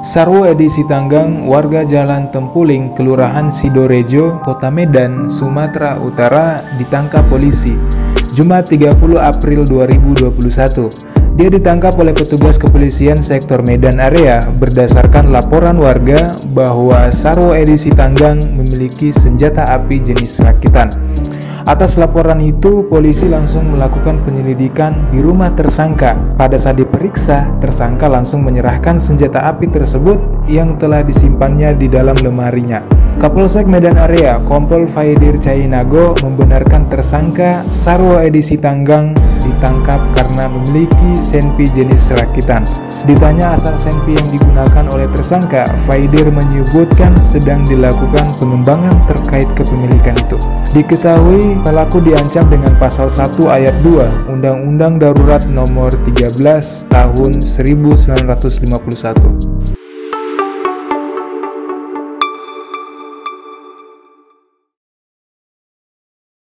Sarwo Edi Sitanggang, warga Jalan Tempuling, Kelurahan Sidorejo, Kota Medan, Sumatera Utara, ditangkap polisi Jumat 30 April 2021. Dia ditangkap oleh petugas kepolisian sektor Medan Area berdasarkan laporan warga bahwa Sarwo Edi Sitanggang memiliki senjata api jenis rakitan. Atas laporan itu, polisi langsung melakukan penyelidikan di rumah tersangka. Pada saat diperiksa, tersangka langsung menyerahkan senjata api tersebut yang telah disimpannya di dalam lemarinya. Kapolsek Medan Area, Kompol Faidir Cainago, membenarkan tersangka Sarwo Edi Sitanggang ditangkap karena memiliki senpi jenis rakitan. Ditanya asal senpi yang digunakan oleh tersangka, Faidir menyebutkan sedang dilakukan pengembangan terkait kepemilikan itu. Diketahui pelaku diancam dengan pasal 1 ayat 2 Undang-Undang Darurat Nomor 13 Tahun 1951.